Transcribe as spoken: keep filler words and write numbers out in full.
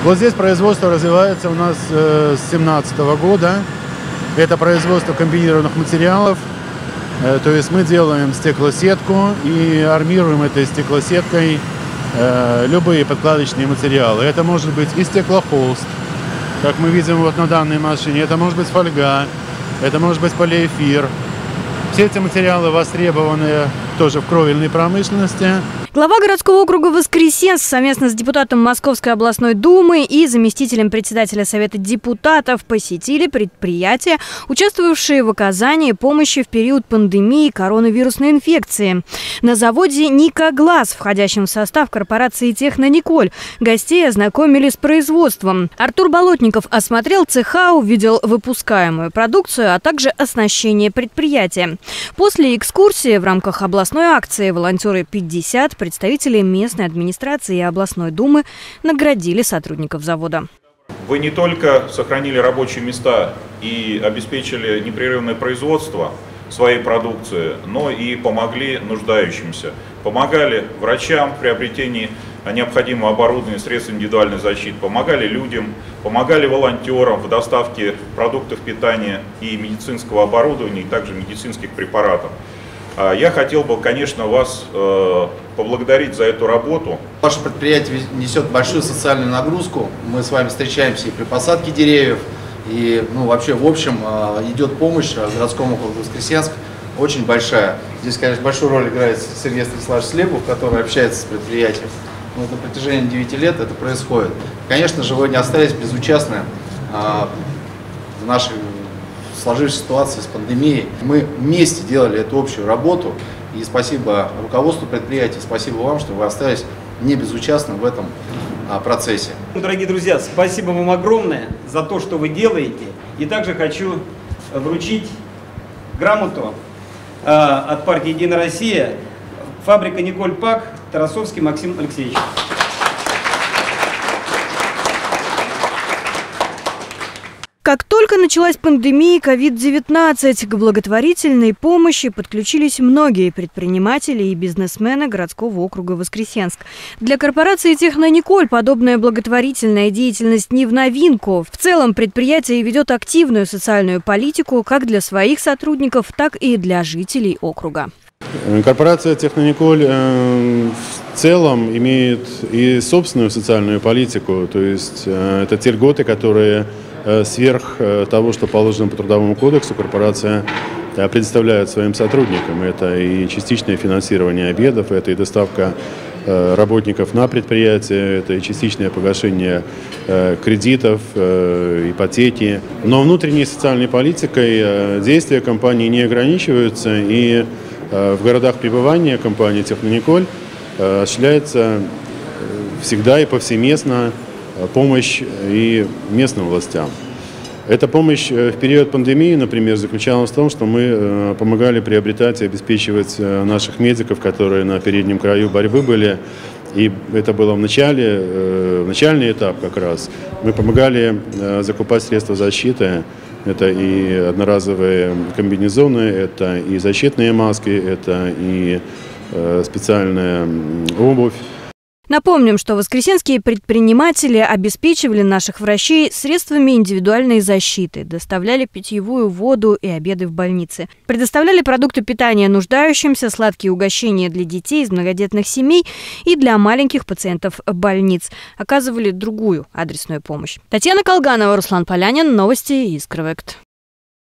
Вот здесь производство развивается у нас с две тысячи семнадцатого года. Это производство комбинированных материалов. То есть мы делаем стеклосетку и армируем этой стеклосеткой любые подкладочные материалы. Это может быть и стеклохолст, как мы видим вот на данной машине. Это может быть фольга, это может быть полиэфир. Все эти материалы востребованы тоже в кровельной промышленности. Глава городского округа Воскресенск совместно с депутатом Московской областной думы и заместителем председателя Совета депутатов посетили предприятия, участвовавшие в оказании помощи в период пандемии коронавирусной инфекции. На заводе «Никоглаз», входящем в состав корпорации «Технониколь», гостей ознакомили с производством. Артур Болотников осмотрел цеха, увидел выпускаемую продукцию, а также оснащение предприятия. После экскурсии в рамках областной акции «Волонтеры пятьдесят» представители местной администрации и областной думы наградили сотрудников завода. Вы не только сохранили рабочие места и обеспечили непрерывное производство своей продукции, но и помогли нуждающимся. Помогали врачам в приобретении необходимого оборудования, средств индивидуальной защиты, помогали людям, помогали волонтерам в доставке продуктов питания и медицинского оборудования, и также медицинских препаратов. Я хотел бы, конечно, вас поблагодарить за эту работу. Ваше предприятие несет большую социальную нагрузку. Мы с вами встречаемся и при посадке деревьев, и ну, вообще в общем идет помощь городскому округу Воскресенск очень большая. Здесь, конечно, большую роль играет Сергей Станиславович Слепов, который общается с предприятием. Но на протяжении девяти лет это происходит. Конечно же, вы не остались безучастны в нашей сложившейся ситуации с пандемией. Мы вместе делали эту общую работу. И спасибо руководству предприятия, спасибо вам, что вы остались не безучастны в этом а, процессе. Дорогие друзья, спасибо вам огромное за то, что вы делаете. И также хочу вручить грамоту а, от партии «Единая Россия» фабрика «Николь Пак», Тарасовский Максим Алексеевич. Как только началась пандемия ковид девятнадцать, к благотворительной помощи подключились многие предприниматели и бизнесмены городского округа Воскресенск. Для корпорации «Технониколь» подобная благотворительная деятельность не в новинку. В целом предприятие ведет активную социальную политику как для своих сотрудников, так и для жителей округа. Корпорация «Технониколь» в целом имеет и собственную социальную политику, то есть это те льготы, которые сверх того, что положено по Трудовому кодексу, корпорация предоставляет своим сотрудникам. Это и частичное финансирование обедов, это и доставка работников на предприятие, это и частичное погашение кредитов, ипотеки. Но внутренней социальной политикой действия компании не ограничиваются, и в городах пребывания компании «Технониколь» осуществляется всегда и повсеместно помощь и местным властям. Эта помощь в период пандемии, например, заключалась в том, что мы помогали приобретать и обеспечивать наших медиков, которые на переднем краю борьбы были. И это было в начале, в начальный этап как раз. Мы помогали закупать средства защиты. Это и одноразовые комбинезоны, это и защитные маски, это и специальная обувь. Напомним, что воскресенские предприниматели обеспечивали наших врачей средствами индивидуальной защиты, доставляли питьевую воду и обеды в больницы, предоставляли продукты питания нуждающимся, сладкие угощения для детей из многодетных семей и для маленьких пациентов больниц, оказывали другую адресную помощь. Татьяна Колганова, Руслан Полянин, новости Искровект.